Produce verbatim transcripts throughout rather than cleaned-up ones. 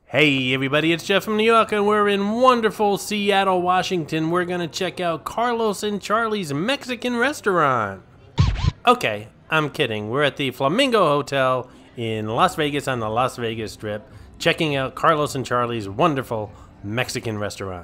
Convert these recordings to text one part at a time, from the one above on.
Hey everybody, it's Jeff from New York and we're in wonderful Seattle, Washington. We're gonna check out Carlos and Charlie's Mexican restaurant. Okay, I'm kidding. We're at the Flamingo Hotel in Las Vegas on the Las Vegas Strip, checking out Carlos and Charlie's wonderful Mexican restaurant.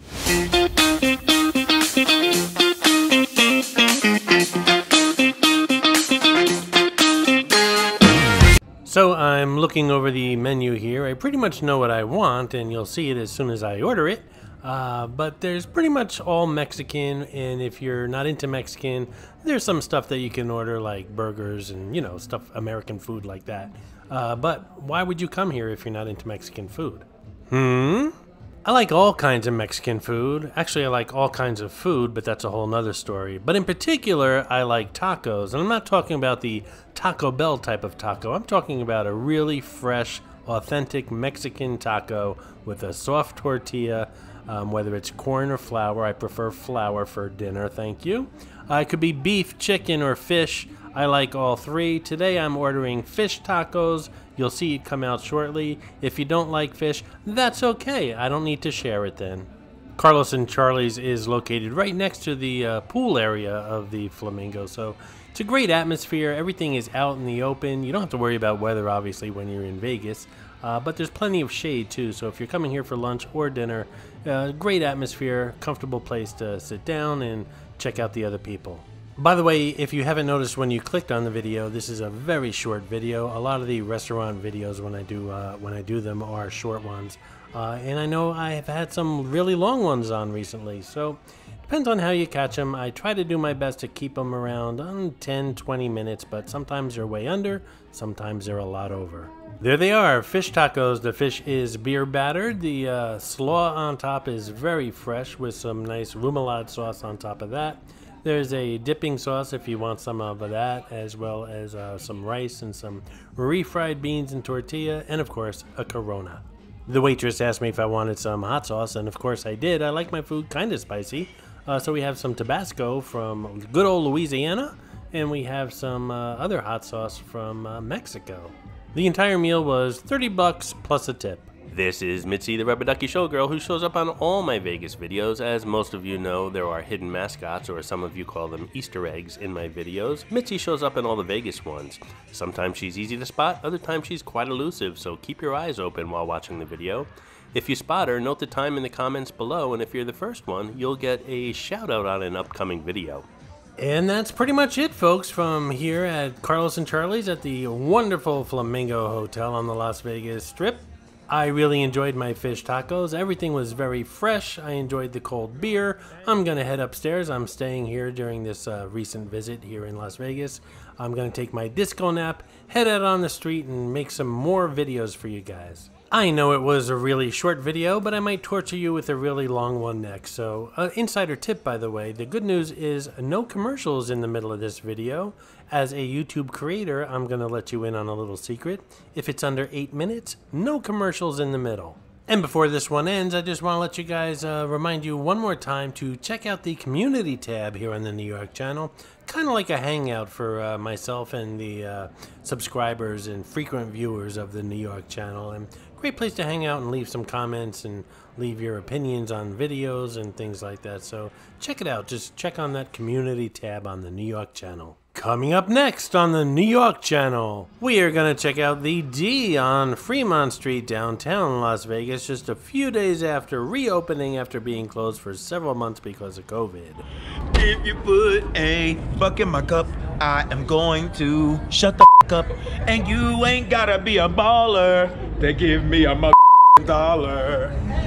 So I'm looking over the menu here. I pretty much know what I want, and you'll see it as soon as I order it. Uh, but there's pretty much all Mexican, and if you're not into Mexican, there's some stuff that you can order like burgers and, you know, stuff, American food like that. Uh, but why would you come here if you're not into Mexican food? Hmm? I like all kinds of Mexican food. Actually, I like all kinds of food, but that's a whole nother story. But in particular, I like tacos. And I'm not talking about the Taco Bell type of taco. I'm talking about a really fresh, authentic Mexican taco with a soft tortilla, um, whether it's corn or flour. I prefer flour for dinner, thank you. Uh, it could be beef, chicken, or fish. I like all three. Today I'm ordering fish tacos. You'll see it come out shortly. If you don't like fish, that's okay. I don't need to share it then. Carlos and Charlie's is located right next to the uh, pool area of the Flamingo, so it's a great atmosphere. Everything is out in the open. You don't have to worry about weather, obviously, when you're in Vegas, uh, but there's plenty of shade too, so if you're coming here for lunch or dinner, uh, great atmosphere, comfortable place to sit down and check out the other people. By the way, if you haven't noticed when you clicked on the video, this is a very short video. A lot of the restaurant videos when I do uh, when I do them are short ones, uh, and I know I have had some really long ones on recently. So depends on how you catch them. I try to do my best to keep them around um, ten, twenty minutes, but sometimes they're way under, sometimes they're a lot over. There they are, fish tacos. The fish is beer battered. The uh, slaw on top is very fresh with some nice remoulade sauce on top of that. There's a dipping sauce if you want some of that, as well as uh, some rice and some refried beans and tortilla, and of course, a Corona. The waitress asked me if I wanted some hot sauce, and of course I did. I like my food kind of spicy, uh, so we have some Tabasco from good old Louisiana, and we have some uh, other hot sauce from uh, Mexico. The entire meal was thirty bucks plus a tip. This is Mitzi, the Rubber Ducky Showgirl, who shows up on all my Vegas videos. As most of you know, there are hidden mascots, or some of you call them Easter eggs, in my videos. Mitzi shows up in all the Vegas ones. Sometimes she's easy to spot, other times she's quite elusive, so keep your eyes open while watching the video. If you spot her, note the time in the comments below, and if you're the first one, you'll get a shout out on an upcoming video. And that's pretty much it, folks, from here at Carlos and Charlie's at the wonderful Flamingo Hotel on the Las Vegas Strip. I really enjoyed my fish tacos. Everything was very fresh. I enjoyed the cold beer. I'm going to head upstairs. I'm staying here during this uh, recent visit here in Las Vegas. I'm going to take my disco nap, head out on the street, and make some more videos for you guys. I know it was a really short video, but I might torture you with a really long one next. So, uh, insider tip, by the way, the good news is no commercials in the middle of this video. As a YouTube creator, I'm going to let you in on a little secret. If it's under eight minutes, no commercials in the middle. And before this one ends, I just want to let you guys uh, remind you one more time to check out the community tab here on the New York channel. Kind of like a hangout for uh, myself and the uh, subscribers and frequent viewers of the New York channel. And great place to hang out and leave some comments and leave your opinions on videos and things like that. So check it out. Just check on that community tab on the New York channel. Coming up next on the New York channel, we are going to check out the D on Fremont Street, downtown Las Vegas, just a few days after reopening after being closed for several months because of COVID. If you put a buck in my cup, I am going to shut the f up. And you ain't gotta be a baller to give me a mother dollar.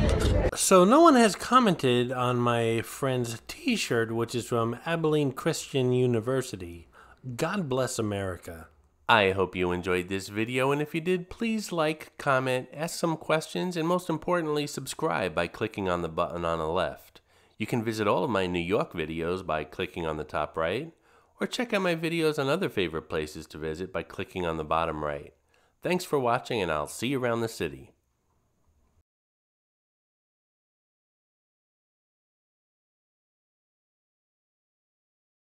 So no one has commented on my friend's t-shirt, which is from Abilene Christian University. God bless America. I hope you enjoyed this video, and if you did, please like, comment, ask some questions, and most importantly, subscribe by clicking on the button on the left. You can visit all of my New York videos by clicking on the top right, or check out my videos on other favorite places to visit by clicking on the bottom right. Thanks for watching, and I'll see you around the city.